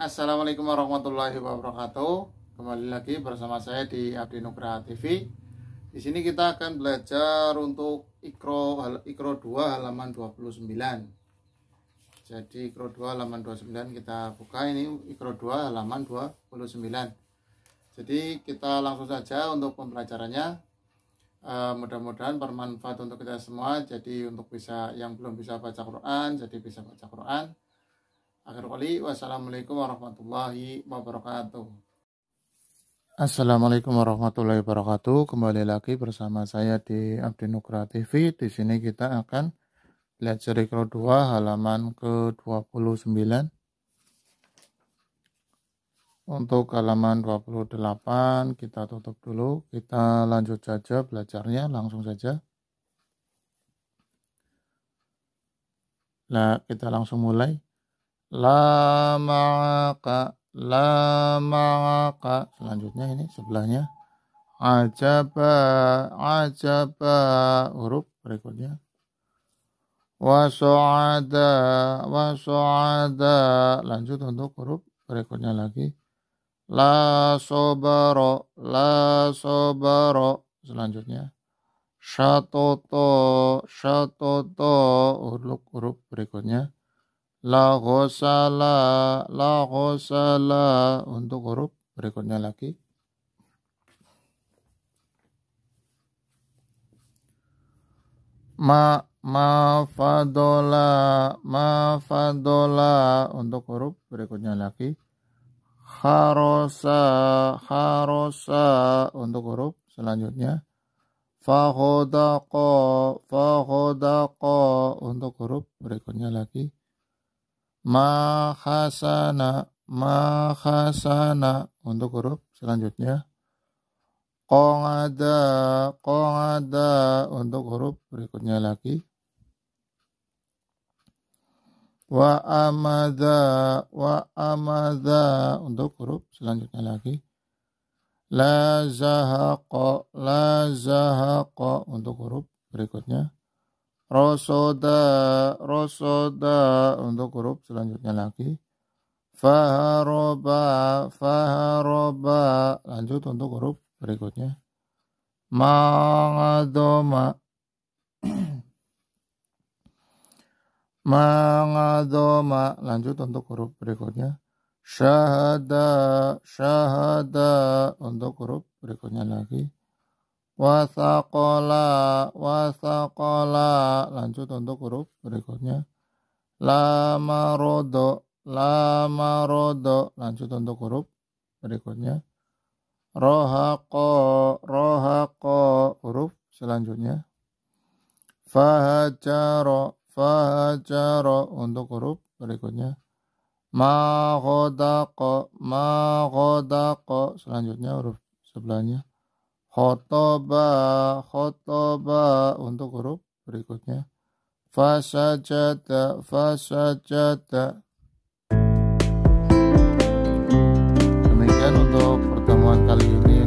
Assalamualaikum warahmatullahi wabarakatuh. Kembali lagi bersama saya di Abdi Nugraha TV. Di sini kita akan belajar untuk Iqra 2 halaman 29. Jadi Iqra 2 halaman 29 kita buka, ini Iqra 2 halaman 29. Jadi kita langsung saja untuk pembelajarannya. Mudah-mudahan bermanfaat untuk kita semua. Jadi untuk yang belum bisa baca Quran, jadi bisa baca Quran. Akhir kali, wassalamualaikum warahmatullahi wabarakatuh. Assalamualaikum warahmatullahi wabarakatuh. Kembali lagi bersama saya di Abdi Nugraha TV. Di sini kita akan belajar Iqra 2 halaman ke-29. Untuk halaman 28 kita tutup dulu. Kita lanjut saja belajarnya, langsung saja. Nah, kita langsung mulai. La ma'aka, la ma'aka. Selanjutnya ini sebelahnya. Ajaba, ajaba. Huruf berikutnya. Wa su'ada, wa su'ada. Lanjut untuk huruf berikutnya lagi. La sobaro, la sobaro. Selanjutnya. Syatoto, syatoto. Huruf berikutnya. La ghosala, la ghosala. Untuk huruf berikutnya lagi. Ma fadola, ma fadola. Untuk huruf berikutnya lagi. Kharosa, kharosa. Untuk huruf selanjutnya. Fahodako, fahodako. Untuk huruf berikutnya lagi. Mahasana, mahasana. Untuk huruf selanjutnya. Qongada, qongada. Untuk huruf berikutnya lagi. Wa amada, wa amada. Untuk huruf selanjutnya lagi. La zahaqa, la zahaqa. Untuk huruf berikutnya. Rosoda, rosoda. Untuk huruf selanjutnya lagi. Faharoba, faharoba. Lanjut untuk huruf berikutnya. Mangadoma, mangadoma. Lanjut untuk huruf berikutnya. Syahada, syahada. Untuk huruf berikutnya lagi. Wasaqala, wasaqala. Lanjut untuk huruf berikutnya. Lamarodo, lamarodo. Lanjut untuk huruf berikutnya. Rohaqo, rohaqo. Huruf selanjutnya. Fahajaro, fahajaro. Untuk huruf berikutnya. Maghodaqo, maghodaqo. Selanjutnya huruf sebelahnya. Khotoba, khotoba. Untuk huruf berikutnya. Fasajada, fasajada. Demikian untuk pertemuan kali ini.